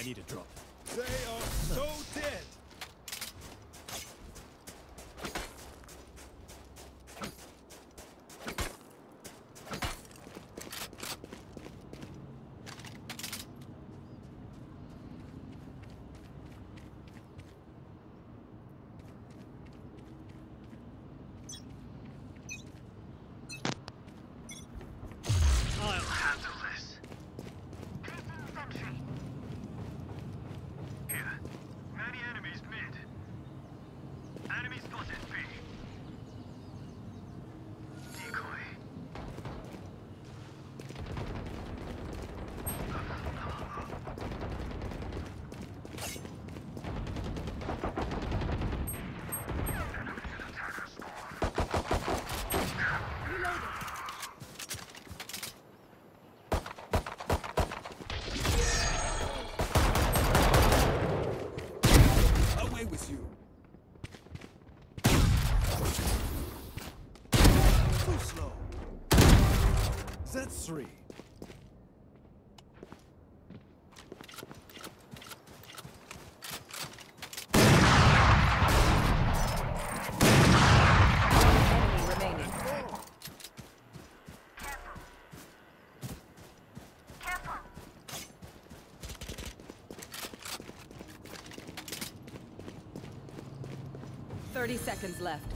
need a drop. They are so dead. I'll handle this. Placing sentry. Here. Many enemies mid. Enemy spotted B. Decoy. Away with you. Too slow. That's 3. Enemy remaining. Careful. Careful. 30 seconds left.